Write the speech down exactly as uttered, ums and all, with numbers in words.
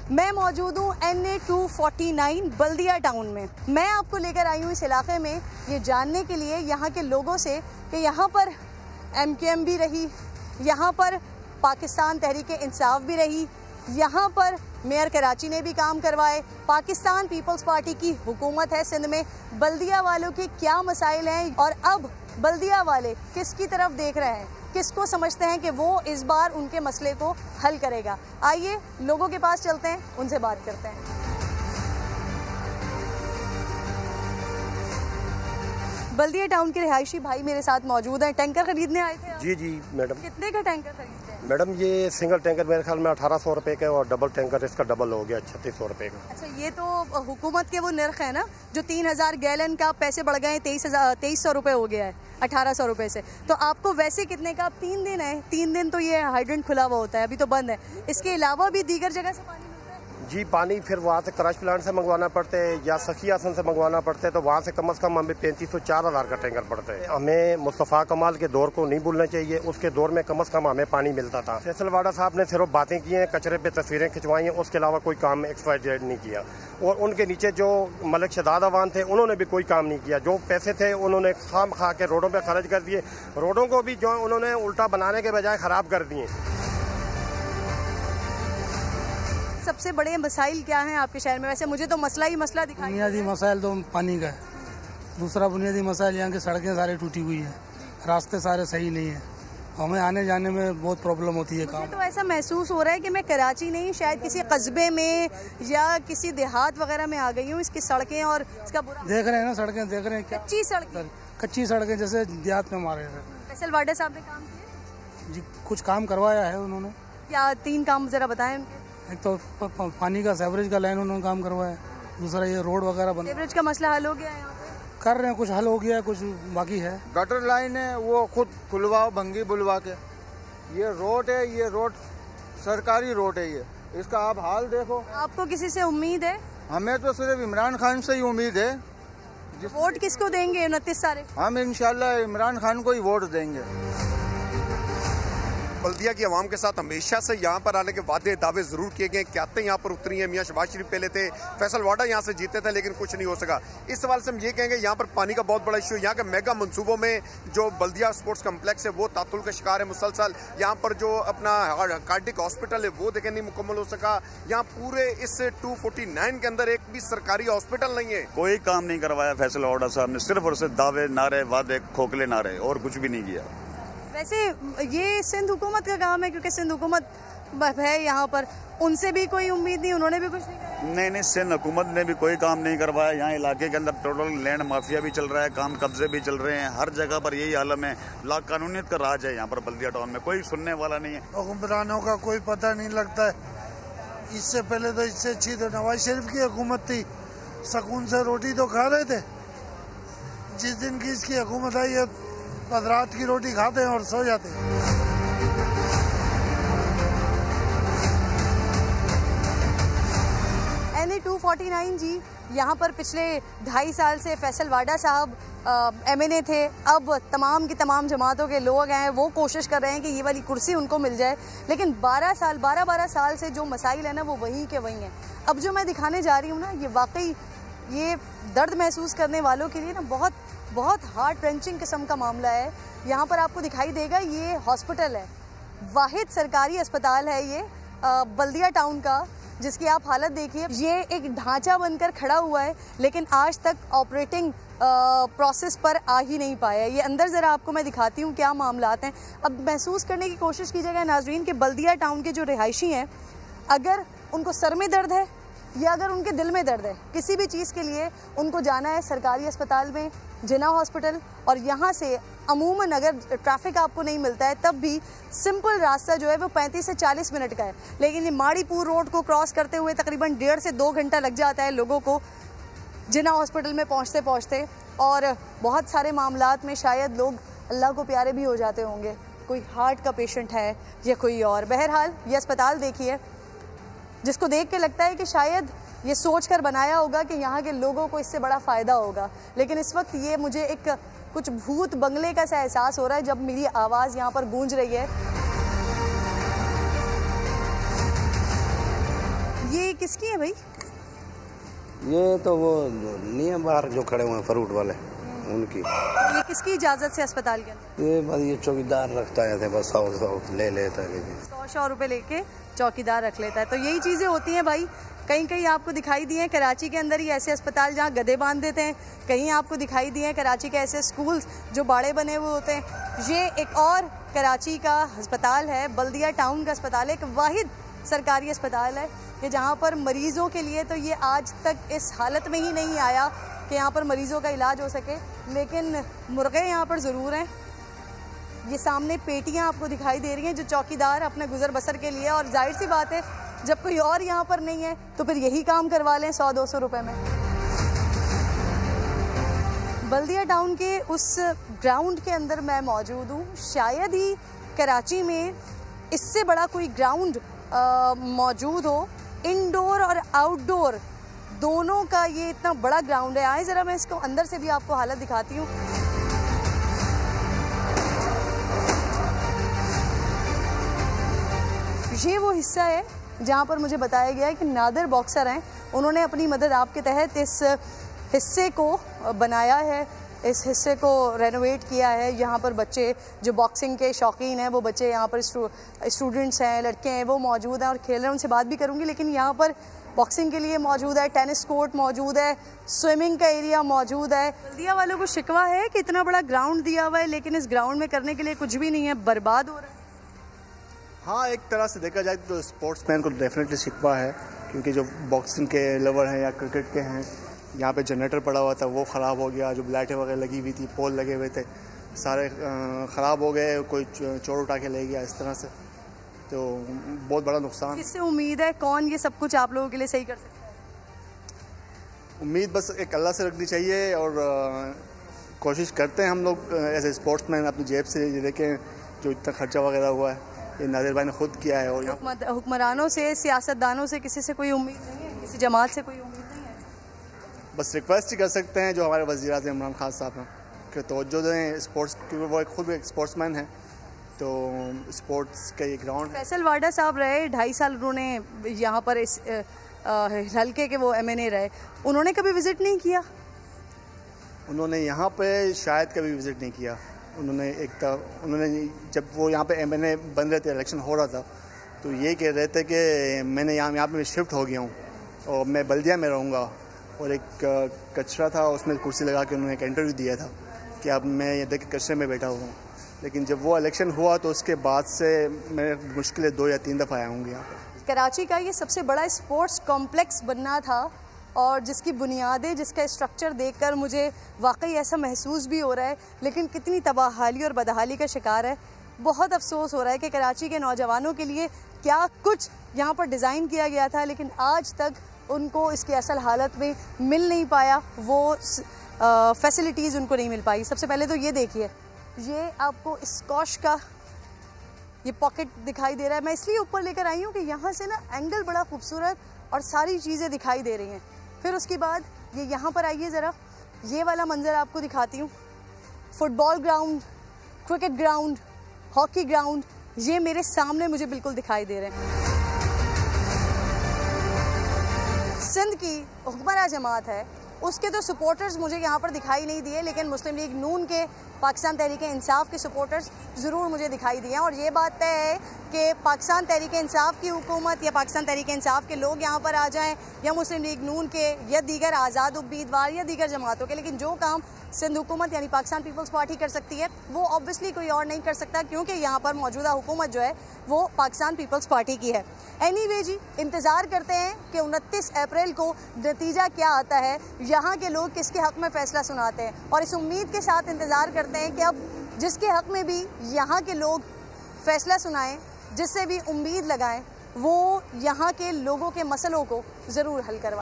मैं मौजूद हूँ N A two forty nine Baldia town में। मैं आपको लेकर आई हूँ इस इलाके में ये जानने के लिए यहाँ के लोगों से कि यहाँ पर एम क्यू एम भी रही, यहाँ पर पाकिस्तान तहरीक इंसाफ भी रही, यहाँ पर मेयर कराची ने भी काम करवाए, पाकिस्तान पीपल्स पार्टी की हुकूमत है सिंध में, बल्दिया वालों के क्या मसाइल हैं और अब बल्दिया वाले किसकी तरफ देख रहे हैं, किसको समझते हैं कि वो इस बार उनके मसले को हल करेगा। आइए लोगों के पास चलते हैं, उनसे बात करते हैं। बल्दिया टाउन के रिहायशी भाई मेरे साथ मौजूद हैं। टैंकर खरीदने आए थे आप? जी जी मैडम। कितने का टैंकर खरीदते हैं? मैडम ये सिंगल टैंकर मेरे ख्याल में अठारह सौ रुपए का और डबल टैंकर इसका डबल हो गया छत्तीस सौ रुपए का। अच्छा, ये तो हुकूमत के वो नर्ख है ना, जो तीन हजार गैलन का पैसे बढ़ गए, तेईस हजार तेईस सौ रुपये हो गया है अठारह सौ रुपये से। तो आपको वैसे कितने का? अब तीन दिन है, तीन दिन तो ये हाइड्रेंट खुला हुआ होता है, अभी तो बंद है। इसके अलावा भी दीगर जगह से पानी जी पानी फिर वहाँ से क्रश प्लांट से मंगवाना पड़ता है या सखी आसन से मंगवाना पड़ता है, तो वहाँ से कम अज़ कम हमें पैंतीस सौ चार हज़ार का टैंकर पड़ता है। हमें मुस्तफ़ा कमाल के दौर को नहीं भूलना चाहिए, उसके दौर में कम अज़ कम हमें पानी मिलता था। फैसल वाडा साहब ने सिर्फ बातें की हैं, कचरे पे तस्वीरें खिंचवाई हैं, उसके अलावा कोई काम एक्सपायर्ड नहीं किया। और उनके नीचे जो मलिक शदाद अवान थे उन्होंने भी कोई काम नहीं किया। जो पैसे थे उन्होंने खाम खा के रोडों पर खर्च कर दिए, रोडों को भी जो उन्होंने उल्टा बनाने के बजाय ख़राब कर दिए। सबसे बड़े मसाइल क्या हैं आपके शहर में? वैसे मुझे तो मसला ही मसला दिखाई। बुनियादी मसाइल तो पानी का है, दूसरा बुनियादी मसाइल यहाँ की सड़कें सारी टूटी हुई हैं, रास्ते सारे सही नहीं है, हमें आने जाने में बहुत प्रॉब्लम होती है। काम तो ऐसा महसूस हो रहा है कि मैं कराची नहीं, शायद किसी कस्बे में या किसी देहात वगैरह में आ गई हूँ। इसकी सड़कें और इसका बुरा देख रहे हैं ना, सड़कें देख रहे हैं क्या कच्ची सड़कें, कच्ची सड़कें जैसे देहात में मारे हैं। फैसल वाडा साहब ने काम किया जी, कुछ काम करवाया है उन्होंने। क्या तीन काम जरा बताएं उनके? एक तो पानी का सेवरेज का लाइन उन्होंने काम करवाया, दूसरा ये रोड वगैरह बना। सेवरेज का मसला हल हो गया है यहाँ पे? कर रहे हैं, कुछ हल हो गया है, कुछ बाकी है। गटर लाइन है वो खुद खुलवाओ भंगी बुलवा के। ये रोड है, ये रोड सरकारी रोड है, ये इसका आप हाल देखो। आपको किसी से उम्मीद है? हमें तो सिर्फ इमरान खान से ही उम्मीद है। वोट किसको देंगे उनतीस तारीख? हम इंशाल्लाह इमरान खान को ही वोट देंगे। बल्दिया की आवाम के साथ हमेशा से यहाँ पर आने के वादे दावे जरूर किए गए। क्यातें यहाँ पर उतरी हैं, मियाँ शहबाज शरीफ पहले थे, फैसल वाडा यहाँ से जीते थे, लेकिन कुछ नहीं हो सका। इस सवाल से हम ये कहेंगे यहाँ पर पानी का बहुत बड़ा इशू है। यहाँ के मेगा मंसूबों में जो बल्दिया स्पोर्ट्स कम्प्लेक्स है वो तातुल का शिकार है मुसलसल। यहाँ पर जो अपना कार्डिक हॉस्पिटल है वो देखें नहीं मुकम्मल हो सका। यहाँ पूरे इस टू फोर्टी नाइन के अंदर एक भी सरकारी हॉस्पिटल नहीं है। कोई काम नहीं करवाया फैसल वाडा साहब ने, सिर्फ और सिर्फ दावे नारे वादे खोखले नारे और कुछ भी नहीं किया। वैसे ये सिंध हुकूमत का काम है, क्योंकि सिंध हुकूमत है यहाँ पर, उनसे भी कोई उम्मीद नहीं, उन्होंने भी कुछ नहीं किया। नहीं नहीं, सिंध हुकूमत ने भी कोई काम नहीं करवाया। यहाँ इलाके के अंदर टोटल लैंड माफिया भी चल रहा है, काम कब्जे भी चल रहे हैं, हर जगह पर यही आलम है। लाकानूनियत का राज है यहाँ पर बल्दिया टाउन में, कोई सुनने वाला नहीं है। हुक्मरानों का कोई पता नहीं लगता है। इससे पहले तो इससे अच्छी तो नवाज शरीफ की हुकूमत थी, सुकून से रोटी तो खा रहे थे। जिस दिन की इसकी हुकूमत आई है रात की रोटी खाते हैं और सो जाते हैं। N A two forty nine जी, यहाँ पर पिछले ढाई साल से फैसल वाडा साहब एम एन ए थे। अब तमाम की तमाम जमातों के लोग हैं, वो कोशिश कर रहे हैं कि ये वाली कुर्सी उनको मिल जाए, लेकिन बारह साल बारह बारह साल से जो मसाइल है ना वो वहीं के वहीं हैं। अब जो मैं दिखाने जा रही हूँ ना, ये वाकई ये दर्द महसूस करने वालों के लिए ना बहुत बहुत हार्ट रेंचिंग किस्म का मामला है। यहाँ पर आपको दिखाई देगा ये हॉस्पिटल है, वाहिद सरकारी अस्पताल है ये बल्दिया टाउन का, जिसकी आप हालत देखिए। ये एक ढांचा बनकर खड़ा हुआ है, लेकिन आज तक ऑपरेटिंग प्रोसेस पर आ ही नहीं पाया। ये अंदर ज़रा आपको मैं दिखाती हूँ क्या मामलात हैं। अब महसूस करने की कोशिश कीजिएगा नाजरीन कि बल्दिया टाउन के जो रिहायशी हैं, अगर उनको सर में दर्द है या अगर उनके दिल में दर्द है, किसी भी चीज़ के लिए उनको जाना है सरकारी अस्पताल में, जिना हॉस्पिटल, और यहाँ से अमूमन अगर ट्रैफिक आपको नहीं मिलता है तब भी सिंपल रास्ता जो है वो पैंतीस से चालीस मिनट का है, लेकिन ये माड़ीपुर रोड को क्रॉस करते हुए तकरीबन डेढ़ से दो घंटा लग जाता है लोगों को जिना हॉस्पिटल में पहुँचते पहुँचते। और बहुत सारे मामलात में शायद लोग अल्लाह को प्यारे भी हो जाते होंगे, कोई हार्ट का पेशेंट है या कोई और। बहरहाल ये अस्पताल देखिए, जिसको देख के लगता है कि शायद ये सोच कर बनाया होगा कि यहाँ के लोगों को इससे बड़ा फ़ायदा होगा, लेकिन इस वक्त ये मुझे एक कुछ भूत बंगले का सा एहसास हो रहा है जब मेरी आवाज़ यहाँ पर गूंज रही है। ये किसी किसकी है भाई? ये तो वो नहीं है बाहर जो खड़े हुए हैं फ्रूट वाले, उनकी। ये किसकी इजाज़त से अस्पताल के अंदर? ये बस ये चौकीदार रखता है, बस सौ सौ ले लेता है, सौ सौ रुपये लेके चौकीदार रख लेता है। तो यही चीज़ें होती हैं भाई। कहीं कहीं आपको दिखाई दिए हैं कराची के अंदर ही ऐसे अस्पताल जहाँ गधे बांध देते हैं, कहीं आपको दिखाई दिए हैं कराची के ऐसे स्कूल्स जो बाड़े बने हुए होते हैं। ये एक और कराची का अस्पताल है, बल्दिया टाउन का अस्पताल है, एक वाहिद सरकारी अस्पताल है कि जहाँ पर मरीज़ों के लिए तो ये आज तक इस हालत में ही नहीं आया कि यहाँ पर मरीज़ों का इलाज हो सके, लेकिन मुर्गे यहाँ पर ज़रूर हैं। ये सामने पेटियाँ आपको दिखाई दे रही हैं जो चौकीदार अपने गुजर बसर के लिए, और जाहिर सी बात है जब कोई और यहाँ पर नहीं है तो फिर यही काम करवा लें सौ दो सौ रुपये में। बल्दिया टाउन के उस ग्राउंड के अंदर मैं मौजूद हूँ। शायद ही कराची में इससे बड़ा कोई ग्राउंड मौजूद हो, इनडोर और आउटडोर दोनों का ये इतना बड़ा ग्राउंड है। आए ज़रा मैं इसको अंदर से भी आपको हालत दिखाती हूँ। ये वो हिस्सा है जहाँ पर मुझे बताया गया है कि नादिर बॉक्सर हैं, उन्होंने अपनी मदद आपके तहत इस हिस्से को बनाया है, इस हिस्से को रेनोवेट किया है। यहाँ पर बच्चे जो बॉक्सिंग के शौकीन हैं, वो बच्चे यहाँ पर स्टू, स्टूडेंट्स हैं, लड़के हैं, वो मौजूद हैं और खेल रहे हैं। उनसे बात भी करूँगी, लेकिन यहाँ पर बॉक्सिंग के लिए मौजूद है, टेनिस कोर्ट मौजूद है, स्विमिंग का एरिया मौजूद है। बल्दिया वालों को शिकवा है कि इतना बड़ा ग्राउंड दिया हुआ है लेकिन इस ग्राउंड में करने के लिए कुछ भी नहीं है, बर्बाद हो रहा है। हाँ, एक तरह से देखा जाए तो स्पोर्ट्समैन को डेफिनेटली शिकवा है, क्योंकि जो बॉक्सिंग के लवर हैं या क्रिकेट के हैं, यहाँ पे जनरेटर पड़ा हुआ था वो ख़राब हो गया, जो लाइटें वगैरह लगी हुई थी, पोल लगे हुए थे, सारे ख़राब हो गए, कोई चोर उठा के ले गया इस तरह से, तो बहुत बड़ा नुकसान। किससे उम्मीद है, कौन ये सब कुछ आप लोगों के लिए सही कर सकता है? उम्मीद बस एक अल्लाह से रखनी चाहिए, और कोशिश करते हैं हम लोग एज ए स्पोर्ट्समैन अपनी जेब से, ये देखें जो इतना खर्चा वगैरह हुआ है ये नादिर भाई ने खुद किया है। और हुक्मरानों से, सियासतदानों से, किसी से कोई उम्मीद नहीं है, किसी जमात से कोई उम्मीद नहीं है? बस रिक्वेस्ट ही कर सकते हैं जो हमारे वज़ीर आज़म इमरान खान साहब हैं कि तवज्जो दें स्पोर्ट्स, क्योंकि वो खुद भी एक स्पोर्ट्समैन है, तो स्पोर्ट्स का ये ग्राउंड। फैसल वाडा साहब रहे ढाई साल, उन्होंने यहाँ पर इस हल्के के वो एम एन ए रहे, उन्होंने कभी विज़िट नहीं किया? उन्होंने यहाँ पे शायद कभी विज़िट नहीं किया। उन्होंने एक था, उन्होंने जब वो यहाँ पे एम एन ए बन रहे थे, इलेक्शन हो रहा था, तो ये कह रहे थे कि मैंने यहाँ यहाँ पे शिफ्ट हो गया हूँ और मैं बल्दिया में रहूँगा, और एक कचरा था उसमें कुर्सी लगा के उन्होंने एक इंटरव्यू दिया था कि अब मैं ये देख कचरे में बैठा हुआ हूँ। लेकिन जब वो इलेक्शन हुआ तो उसके बाद से मैं मुश्किल दो या तीन दफ़ा आया हूँ यहाँ पर। कराची का ये सबसे बड़ा स्पोर्ट्स कॉम्प्लेक्स बनना था, और जिसकी बुनियादें, जिसका स्ट्रक्चर देखकर मुझे वाकई ऐसा महसूस भी हो रहा है, लेकिन कितनी तबाहाली और बदहाली का शिकार है। बहुत अफसोस हो रहा है कि कराची के नौजवानों के लिए क्या कुछ यहाँ पर डिज़ाइन किया गया था, लेकिन आज तक उनको इसकी असल हालत में मिल नहीं पाया, वो फैसिलिटीज़ उनको नहीं मिल पाई। सबसे पहले तो ये देखिए, ये आपको स्कॉश का ये पॉकेट दिखाई दे रहा है। मैं इसलिए ऊपर लेकर आई हूँ कि यहाँ से ना एंगल बड़ा खूबसूरत और सारी चीज़ें दिखाई दे रही हैं। फिर उसके बाद ये यहाँ पर आइए ज़रा, ये वाला मंज़र आपको दिखाती हूँ। Football ground, cricket ground, hockey ground, ये मेरे सामने मुझे बिल्कुल दिखाई दे रहे हैं। सिंध की हुक्मरान जमात है, उसके तो सपोर्टर्स मुझे यहाँ पर दिखाई नहीं दिए, लेकिन मुस्लिम लीग नून के, पाकिस्तान तहरीक इंसाफ के सपोर्टर्स ज़रूर मुझे दिखाई दिए हैं। और ये बात तय है कि पाकिस्तान तहरीक इंसाफ की हुकूमत या पाकिस्तान तहरीक इंसाफ के लोग यहाँ पर आ जाएं, या मुस्लिम लीग नून के या दीगर आज़ाद उम्मीदवार या दीगर जमातों के, लेकिन जो काम सिंध हुकूमत यानी पाकिस्तान पीपल्स पार्टी कर सकती है वो ऑब्वियसली कोई और नहीं कर सकता, क्योंकि यहाँ पर मौजूदा हुकूमत जो है वो पाकिस्तान पीपल्स पार्टी की है। एनीवे जी, इंतज़ार करते हैं कि उनतीस अप्रैल को नतीजा क्या आता है, यहाँ के लोग किसके हक़ में फ़ैसला सुनाते हैं, और इस उम्मीद के साथ इंतज़ार करते हैं कि अब जिसके हक़ में भी यहाँ के लोग फ़ैसला सुनाएं, जिससे भी उम्मीद लगाएं, वो यहाँ के लोगों के मसलों को ज़रूर हल करवाएं।